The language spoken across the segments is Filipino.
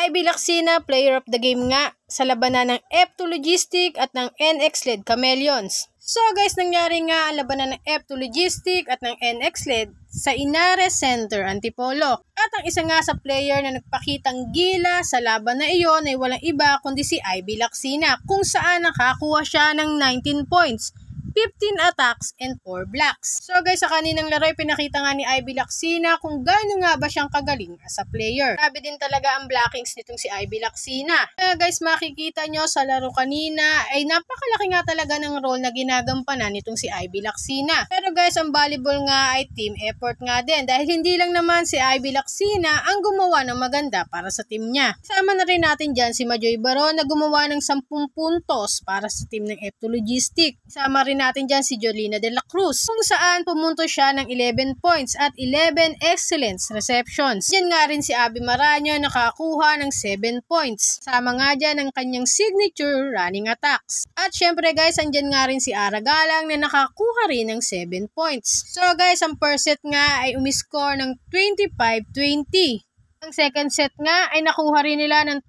Ivy Lacsina, player of the game nga sa labanan ng F2 Logistic at ng NX-led Chameleons. So guys, nangyari nga ang labanan ng F2 Logistic at ng NX-led sa Inares Center, Antipolo. At ang isa nga sa player na nagpakitang gila sa laban na iyon ay walang iba kundi si Ivy Lacsina, kung saan nakakuha siya ng 19 points. 15 attacks and 4 blocks. So guys, sa kaninang laro ay pinakita nga ni Ivy Lacsina kung gaano nga ba siyang kagaling as a player. Grabe din talaga ang blockings nitong si Ivy Lacsina. Kaya guys, makikita nyo sa laro kanina ay napakalaki nga talaga ng role na ginagampanan nitong si Ivy Lacsina. Pero guys, ang volleyball nga ay team effort nga din dahil hindi lang naman si Ivy Lacsina ang gumawa ng maganda para sa team niya. Kasama na rin natin dyan si Majoy Baron na gumawa ng 10 puntos para sa team ng F2 Logistic. Kasama rin natin dyan si Jolina de la Cruz kung saan pumunto siya ng 11 points at 11 excellence receptions. Yan nga rin si Abby Maraño nakakuha ng 7 points. Sama nga dyan ang kanyang signature running attacks. At syempre guys, andyan nga rin si Ara Galang na nakakuha rin ng 7 points. So guys, ang first set nga ay umiscore ng 25-20. Ang second set nga ay nakuha rin nila ng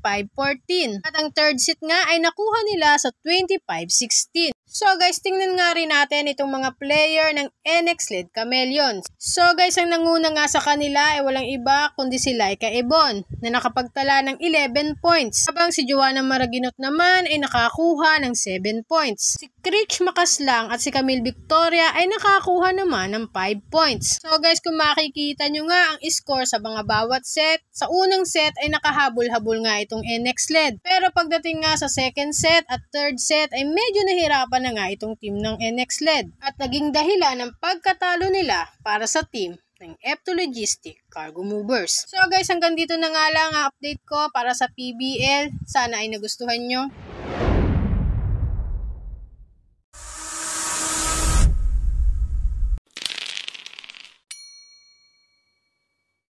25-14. At ang third set nga ay nakuha nila sa 25-16. So guys, tingnan nga rin natin itong mga player ng NX-led Chameleons. So guys, ang nanguna nga sa kanila ay walang iba kundi si Laika Ebon na nakapagtala ng 11 points. Habang si Joanna Maraginot naman ay nakakuha ng 7 points. Si Krich Makaslang at si Camille Victoria ay nakakuha naman ng 5 points. So guys, kung makikita nyo nga ang score sa mga bawat set, sa unang set ay nakahabol-habol nga itong NX-led. Pero pagdating nga sa second set at third set ay medyo nahirapan na nga itong team ng NX-led at naging dahilan ng pagkatalo nila para sa team ng F2 Logistic Cargo Movers. So guys, hanggang dito na nga lang ang update ko para sa PBL. Sana ay nagustuhan nyo.